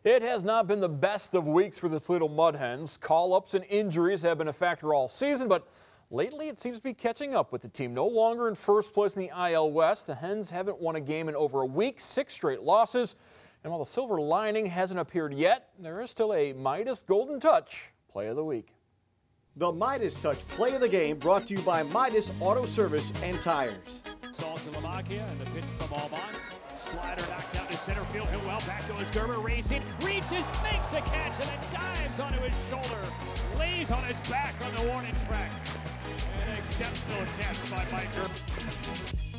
It has not been the best of weeks for the Toledo Mud Hens. Call-ups and injuries have been a factor all season, but lately it seems to be catching up with the team. No longer in first place in the IL West, the Hens haven't won a game in over a week, 6 straight losses. And while the silver lining hasn't appeared yet, there is still a Midas Golden Touch Play of the Week. The Midas Touch Play of the Game brought to you by Midas Auto Service and Tires. Slovakia and the pitch from Almont. Slider knocked out to center field. Hit well. Back goes Gerber racing. Reaches, makes a catch, and then dives onto his shoulder. Lays on his back on the warning track. An exceptional catch by Mike Gerber.